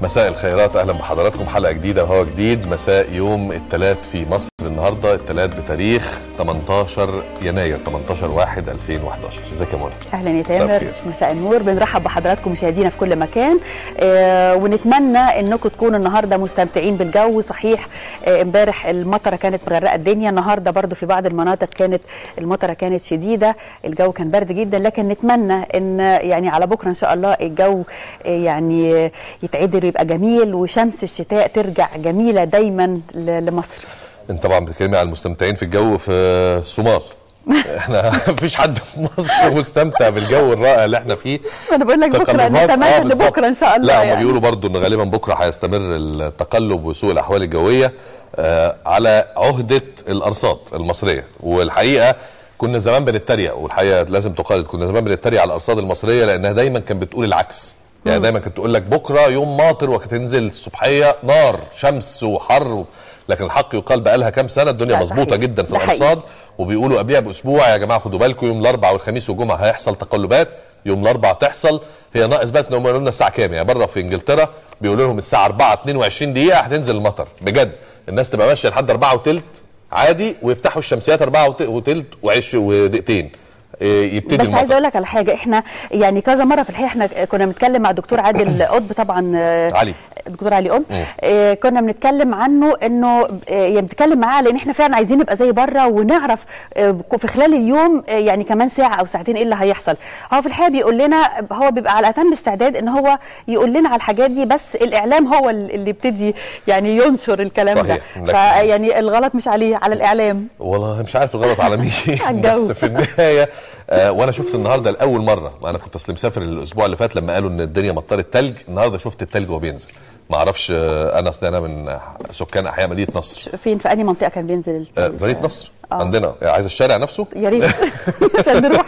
مساء الخيرات، اهلا بحضراتكم حلقه جديده وهو جديد مساء يوم الثلاث في مصر. النهارده الثلاث بتاريخ 18 يناير 18/1/2011. ازيك يا منى؟ اهلا يا تامر، مساء النور. بنرحب بحضراتكم مشاهدينا في كل مكان، ونتمنى انكم تكونوا النهارده مستمتعين بالجو. صحيح امبارح المطره كانت مغرقه الدنيا، النهارده برضو في بعض المناطق المطره كانت شديده، الجو كان برد جدا، لكن نتمنى ان يعني على بكره ان شاء الله الجو يعني يتعدل ويبقى جميل، وشمس الشتاء ترجع جميله دايما لمصر. انت طبعا بتتكلمي عن المستمتعين في الجو في الصومال. احنا مفيش حد في مصر مستمتع بالجو الرائع اللي احنا فيه. انا بقول لك بكره، نتمنى ان بكره ان شاء الله. لا هم بيقولوا برضو ان غالبا بكره هيستمر التقلب وسوء الاحوال الجويه على عهده الارصاد المصريه. والحقيقه كنا زمان بنتريق، والحقيقه لازم تقال، كنا زمان بنتريق على الارصاد المصريه لانها دايما كانت بتقول العكس. يعني دايما كانت تقول لك بكره يوم ماطر، وهتنزل الصبحيه نار شمس وحر. لكن الحق يقال بقى لها كام سنه الدنيا مظبوطه جدا في الارصاد، وبيقولوا قبلها باسبوع يا جماعه خدوا بالكم يوم الاربعاء والخميس والجمعه هيحصل تقلبات. يوم الاربعاء تحصل، هي ناقص بس ان هم يقولوا لنا الساعه كام. يعني بره في انجلترا بيقولوا لهم الساعه 4:22 دقيقه هتنزل المطر. بجد الناس تبقى ماشيه لحد 4:03 عادي، ويفتحوا الشمسيات 4:03 ودقيقتين يبتدي بس المطر. عايزه اقول لك على حاجه، احنا يعني كذا مره في الحقيقه احنا كنا بنتكلم مع الدكتور عادل قطب، طبعا الدكتور علي قطب، كنا بنتكلم عنه انه يعني بنتكلم معاه لان احنا فعلا عايزين نبقى زي بره ونعرف في خلال اليوم يعني كمان ساعه او ساعتين ايه اللي هيحصل. هو في الحقيقه بيقول لنا، هو بيبقى على اتم استعداد ان هو يقول لنا على الحاجات دي، بس الاعلام هو اللي يبتدي يعني ينشر الكلام ده. فيعني الغلط مش عليه، على الاعلام. والله مش عارف الغلط على مين. بس في النهايه وانا شفت النهارده لاول مره، انا كنت اصلي مسافر الاسبوع اللي فات لما قالوا ان الدنيا مطرت تلج، النهارده شفت التلج وهو بينزل. ما اعرفش، انا من سكان احياء مدينه نصر. فين، في انهي منطقه كان بينزل التلج؟ مدينه نصر. عندنا عايز الشارع نفسه يا ريت عشان نروح.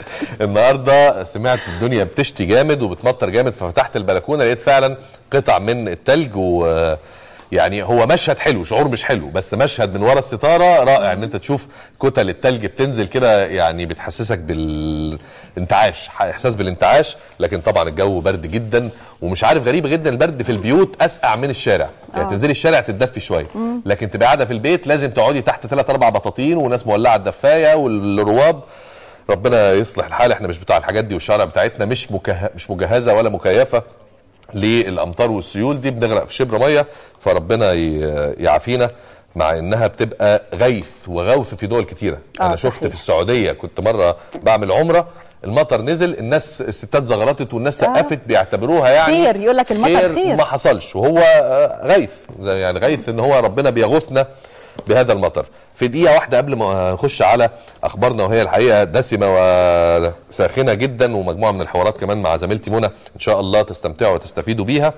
النهارده سمعت الدنيا بتشتي جامد وبتمطر جامد، ففتحت البلكونه لقيت فعلا قطع من التلج. و يعني هو مشهد حلو، شعور مش حلو، بس مشهد من ورا الستاره رائع ان انت تشوف كتل التلج بتنزل كده، يعني بتحسسك بالانتعاش، احساس بالانتعاش. لكن طبعا الجو برد جدا، ومش عارف غريب جدا البرد في البيوت اسقع من الشارع. يعني تنزلي الشارع تتدفي شويه، لكن تبقى قاعده في البيت لازم تقعدي تحت 3-4 بطاطين وناس مولعه الدفايه والرواب. ربنا يصلح الحال، احنا مش بتاع الحاجات دي، والشارع بتاعتنا مش مجهزه ولا مكيفه للامطار والسيول دي، بنغرق في شبر ميه، فربنا يعافينا. مع انها بتبقى غيث وغوث في دول كتيره. انا شفت في السعوديه، كنت مره بعمل عمره، المطر نزل، الناس الستات زغرطت والناس سقفت، بيعتبروها يعني خير، يقول لك المطر خير. ما حصلش، وهو غيث، يعني غيث ان هو ربنا بيغوثنا بهذا المطر. في دقيقه واحده قبل ما نخش على اخبارنا، وهي الحقيقه دسمه وساخنه جدا، ومجموعه من الحوارات كمان مع زميلتي منى ان شاء الله تستمتعوا وتستفيدوا بيها.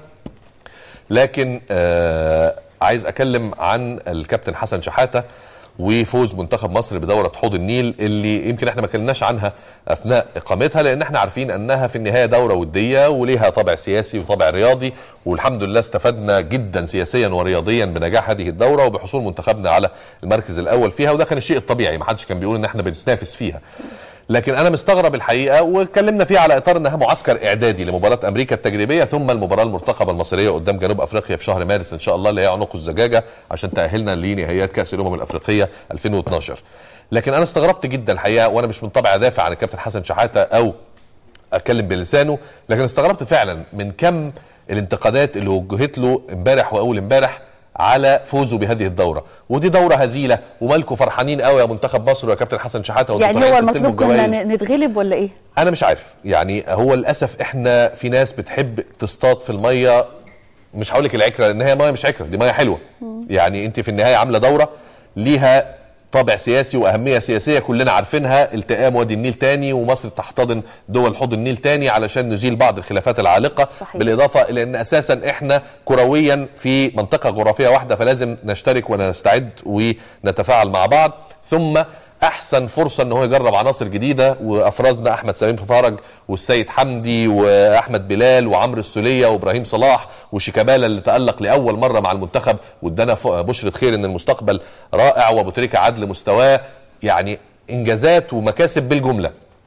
لكن عايز اكلم عن الكابتن حسن شحاته وفوز منتخب مصر بدوره حوض النيل، اللي يمكن احنا ما كلمناش عنها اثناء اقامتها، لان احنا عارفين انها في النهايه دوره وديه وليها طابع سياسي وطابع رياضي، والحمد لله استفدنا جدا سياسيا ورياضيا بنجاح هذه الدوره وبحصول منتخبنا على المركز الاول فيها، وده كان الشيء الطبيعي، ما حدش كان بيقول ان احنا بنتنافس فيها. لكن انا مستغرب الحقيقه، واتكلمنا فيها على اطار انها معسكر اعدادي لمباراه امريكا التجريبيه، ثم المباراه المرتقبه المصريه قدام جنوب افريقيا في شهر مارس ان شاء الله، اللي هي عنق الزجاجه عشان تاهلنا لنهائيات كاس الامم الافريقيه 2012. لكن انا استغربت جدا الحقيقه، وانا مش من طبعي ادافع عن الكابتن حسن شحاته او اتكلم بلسانه، لكن استغربت فعلا من كم الانتقادات اللي وجهت له امبارح واول امبارح على فوزه بهذه الدوره. ودي دوره هزيله، ومالكم فرحانين قوي يا منتخب مصر ويا كابتن حسن شحاته، يعني هو المطلوب كنا نتغلب ولا ايه؟ انا مش عارف، يعني هو للاسف احنا في ناس بتحب تصطاد في الميه، مش هقول لك العكره لان هي ميه مش عكره، دي ميه حلوه. يعني انت في النهايه عامله دوره ليها طابع سياسي واهميه سياسيه كلنا عارفينها، التئام وادي النيل تاني، ومصر تحتضن دول حوض النيل تاني علشان نزيل بعض الخلافات العالقه. صحيح. بالاضافه الى ان اساسا احنا كرويا في منطقه جغرافيه واحده، فلازم نشترك ونستعد ونتفاعل مع بعض. ثم احسن فرصه ان هو يجرب عناصر جديده، وافرزنا احمد سمير فرج والسيد حمدي واحمد بلال وعمرو السوليه وابراهيم صلاح وشيكابالا اللي تالق لاول مره مع المنتخب، وادانا بشره خير ان المستقبل رائع، وابو تريكه عدل مستواه، يعني انجازات ومكاسب بالجمله.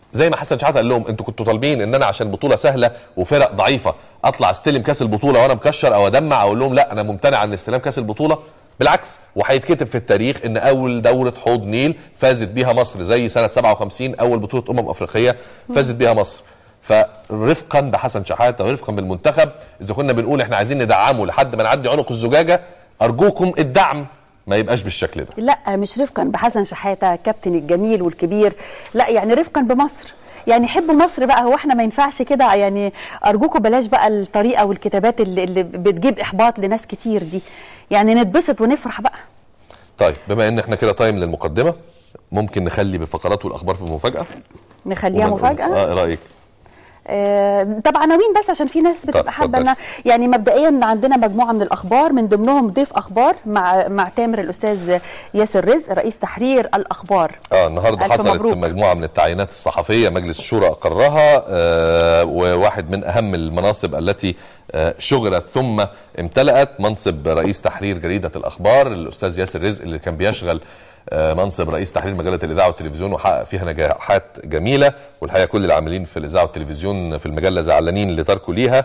زي ما حسن شحاته قال لهم انتوا كنتوا طالبين ان انا عشان بطوله سهله وفرق ضعيفه اطلع استلم كاس البطوله وانا مكشر او ادمع، اقول لهم لا انا ممتنع عن استلام كاس البطوله. بالعكس، وهيتكتب في التاريخ ان اول دوره حوض نيل فازت بيها مصر، زي سنه 57 اول بطوله افريقيه فازت بيها مصر. فرفقا بحسن شحاته ورفقا بالمنتخب، اذا كنا بنقول احنا عايزين ندعمه لحد ما نعدي عنق الزجاجه، ارجوكم الدعم ما يبقاش بالشكل ده. لا مش رفقا بحسن شحاته كابتن الجميل والكبير، لا يعني رفقا بمصر، يعني حبوا مصر بقى. هو احنا ما ينفعش كده يعني؟ ارجوكم بلاش بقى الطريقه والكتابات اللي بتجيب احباط لناس كتير دي، يعني نتبسط ونفرح بقى. طيب بما ان احنا كده تايم للمقدمه، ممكن نخلي بالفقرات والاخبار في مفاجاه، نخليها مفاجاه. ايه رايك؟ طب عناوين بس عشان في ناس بتبقى حابه. يعني مبدئيا عندنا مجموعه من الاخبار، من ضمنهم ضيف اخبار مع تامر الاستاذ ياسر رزق رئيس تحرير الاخبار. النهارده حصلت مجموعه من التعيينات الصحفيه مجلس الشورى اقرها، وواحد من اهم المناصب التي شغلت ثم امتلأت منصب رئيس تحرير جريده الاخبار الاستاذ ياسر رزق، اللي كان بيشغل منصب رئيس تحرير مجله الاذاعه والتلفزيون وحقق فيها نجاحات جميله، والحقيقه كل العاملين في الاذاعه والتلفزيون في المجله زعلانين اللي تركوا ليها.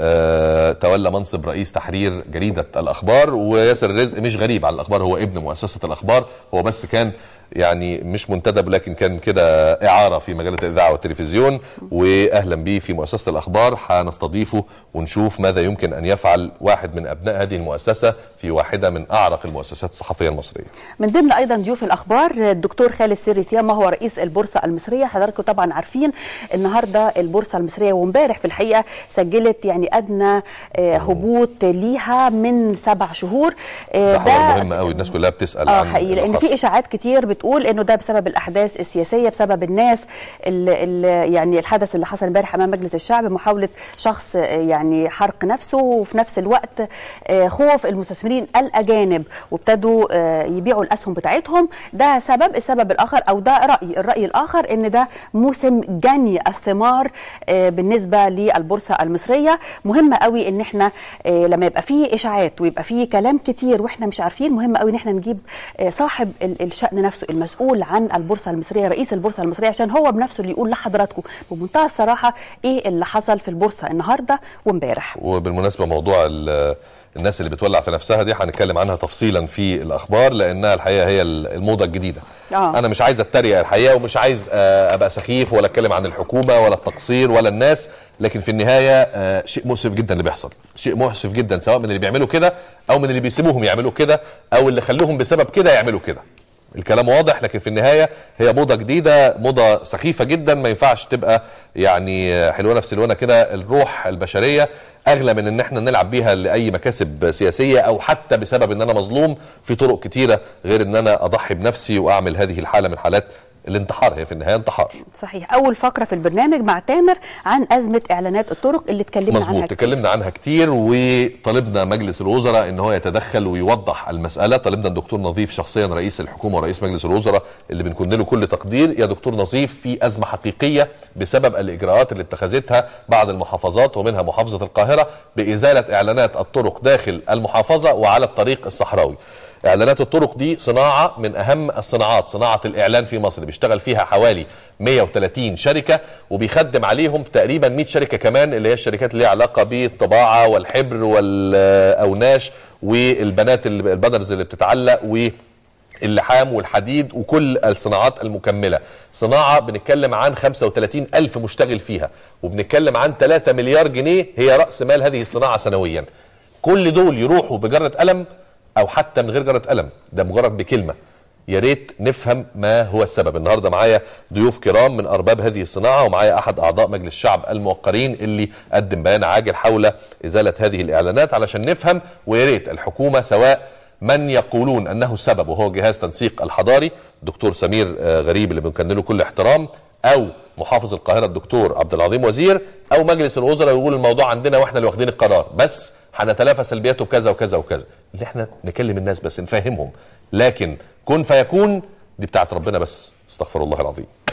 تولى منصب رئيس تحرير جريده الاخبار، وياسر الرزق مش غريب على الاخبار، هو ابن مؤسسه الاخبار، هو بس كان يعني مش منتدب لكن كان كده اعاره في مجله الاذاعه والتلفزيون. واهلا بيه في مؤسسه الاخبار، هنستضيفه ونشوف ماذا يمكن ان يفعل واحد من ابناء هذه المؤسسه في واحده من اعرق المؤسسات الصحفيه المصريه. من ضمن ايضا ضيوف الاخبار الدكتور خالد سري سيما، هو رئيس البورصه المصريه. حضراتكم طبعا عارفين النهارده البورصه المصريه وامبارح في الحقيقه سجلت يعني ادنى هبوط ليها من 7 شهور. ده مهم قوي، الناس كلها بتسال عن حقيقي، لان في اشاعات كتير بتقول انه ده بسبب الاحداث السياسيه، بسبب الناس يعني الحدث اللي حصل امبارح امام مجلس الشعب، محاوله شخص يعني حرق نفسه، وفي نفس الوقت خوف المستثمرين الاجانب وابتدوا يبيعوا الاسهم بتاعتهم. ده السبب الاخر، او ده الراي الاخر، ان ده موسم جني الثمار بالنسبه للبورصه المصريه. مهم قوي ان احنا لما يبقى فيه اشاعات ويبقى فيه كلام كتير واحنا مش عارفين، مهم قوي ان احنا نجيب صاحب الشأن نفسه المسؤول عن البورصه المصريه، رئيس البورصه المصريه، عشان هو بنفسه اللي يقول لحضراتكم بمنتهى الصراحه ايه اللي حصل في البورصه النهارده وامبارح. وبالمناسبه موضوع الناس اللي بتولع في نفسها دي هنتكلم عنها تفصيلا في الاخبار، لانها الحقيقه هي الموضه الجديده. انا مش عايز اتريق الحقيقه، ومش عايز ابقى سخيف ولا اتكلم عن الحكومه ولا التقصير ولا الناس، لكن في النهايه شيء مؤسف جدا اللي بيحصل، شيء مؤسف جدا، سواء من اللي بيعملوا كده او من اللي بيسيبوهم يعملوا كده او اللي خلوهم بسبب كده يعملوا كده. الكلام واضح، لكن في النهايه هي موضه جديده، موضه سخيفه جدا، ما ينفعش تبقى يعني حلوانه في سلوانه كده. الروح البشريه اغلى من ان احنا نلعب بيها لاي مكاسب سياسيه، او حتى بسبب ان انا مظلوم في طرق كتيره غير ان انا اضحي بنفسي واعمل هذه الحاله من حالات الانتحار. هي في النهايه انتحار. صحيح. اول فقره في البرنامج مع تامر عن ازمه اعلانات الطرق اللي اتكلمنا عنها. مظبوط، اتكلمنا عنها كتير، وطلبنا مجلس الوزراء ان هو يتدخل ويوضح المساله. طلبنا الدكتور نظيف شخصيا رئيس الحكومه ورئيس مجلس الوزراء اللي بنكون له كل تقدير. يا دكتور نظيف، في ازمه حقيقيه بسبب الاجراءات اللي اتخذتها بعض المحافظات ومنها محافظه القاهره بازاله اعلانات الطرق داخل المحافظه وعلى الطريق الصحراوي. اعلانات الطرق دي صناعه من اهم الصناعات، صناعه الاعلان في مصر، بيشتغل فيها حوالي 130 شركه، وبيخدم عليهم تقريبا 100 شركه كمان، اللي هي الشركات اللي ليها علاقه بالطباعه والحبر والاوناش والبنات البانرز اللي بتتعلق واللحام والحديد وكل الصناعات المكمله. صناعه بنتكلم عن 35,000 مشتغل فيها، وبنتكلم عن 3 مليار جنيه هي راس مال هذه الصناعه سنويا. كل دول يروحوا بجره قلم، او حتى من غير جرة قلم، ده مجرد بكلمة. يا ريت نفهم ما هو السبب. النهارده معايا ضيوف كرام من ارباب هذه الصناعه، ومعايا احد اعضاء مجلس الشعب الموقرين اللي قدم بيان عاجل حول ازاله هذه الاعلانات علشان نفهم. ويا ريت الحكومه، سواء من يقولون انه السبب وهو جهاز تنسيق الحضاري الدكتور سمير غريب اللي بنكن له كل احترام، او محافظ القاهره الدكتور عبد العظيم وزير، او مجلس الوزراء يقول الموضوع عندنا واحنا اللي واخدين القرار، بس هنتلافى سلبياته كذا وكذا وكذا. اللي احنا نكلم الناس بس نفهمهم، لكن كن فيكون دي بتاعت ربنا بس، استغفر الله العظيم.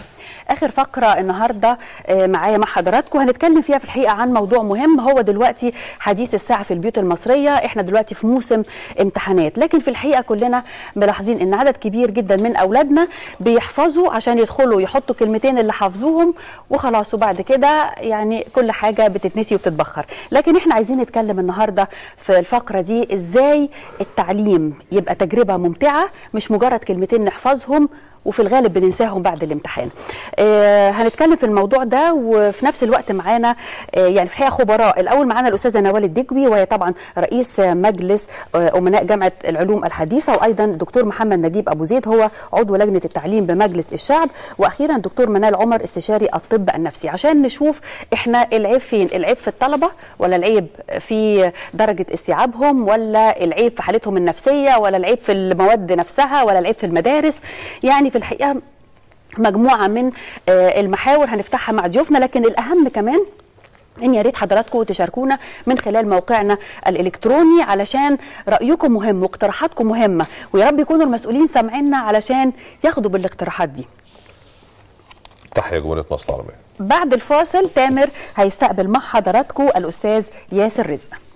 اخر فقره النهارده معايا مع حضراتكم، هنتكلم فيها في الحقيقه عن موضوع مهم هو دلوقتي حديث الساعه في البيوت المصريه. احنا دلوقتي في موسم امتحانات، لكن في الحقيقه كلنا ملاحظين ان عدد كبير جدا من اولادنا بيحفظوا عشان يدخلوا يحطوا كلمتين اللي حافظوهم وخلاص، وبعد كده يعني كل حاجه بتتنسي وبتتبخر. لكن احنا عايزين نتكلم النهارده في الفقره دي ازاي التعليم يبقى تجربه ممتعه، مش مجرد كلمتين نحفظهم وفي الغالب بننساهم بعد الامتحان. هنتكلم في الموضوع ده، وفي نفس الوقت معانا يعني في الحقيقه خبراء. الاول معانا الاستاذه نوال الدجوي، وهي طبعا رئيس مجلس امناء جامعه العلوم الحديثه، وايضا الدكتور محمد نجيب ابو زيد هو عضو لجنه التعليم بمجلس الشعب، واخيرا الدكتور منال عمر استشاري الطب النفسي، عشان نشوف احنا العيب فين. العيب في الطلبه، ولا العيب في درجه استيعابهم، ولا العيب في حالتهم النفسيه، ولا العيب في المواد نفسها، ولا العيب في المدارس؟ يعني في الحقيقه مجموعه من المحاور هنفتحها مع ضيوفنا، لكن الاهم كمان ان يا ريت حضراتكم تشاركونا من خلال موقعنا الالكتروني، علشان رايكم مهم واقتراحاتكم مهمه، ويا رب يكونوا المسؤولين سامعيننا علشان ياخدوا بالاقتراحات دي. تحية جمهورية مصر العربية. بعد الفاصل تامر هيستقبل مع حضراتكم الاستاذ ياسر رزق.